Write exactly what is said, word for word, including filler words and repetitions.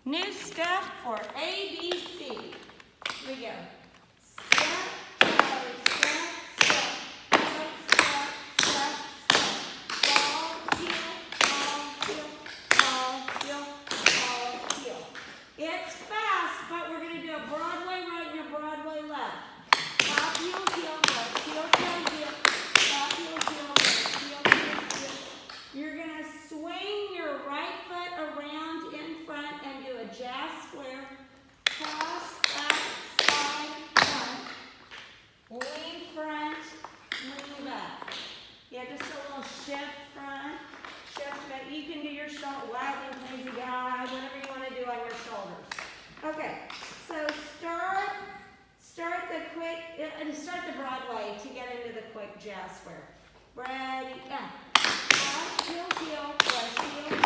New step for A B C. Here we go. Step, step, step, step, step, step, step, step. Ball, heel, ball, heel, ball, heel, ball, heel. It's fast, but we're going to do a Broadway right and a Broadway left. Top, heel, heel, left, heel, heel, heel. Top, heel, heel, left, heel, heel, heel. You're going to swing your right foot around in front and do a jazz square. Cross, back, side, front. Lean front, lean back. Yeah, just a little shift front, shift back. You can do your shoulder, wild and crazy guy, whatever you want to do on your shoulders. Okay, so start, start the quick, uh, start the Broadway to get into the quick jazz square. Ready, yeah. Cross, heel, heel, cross, heel,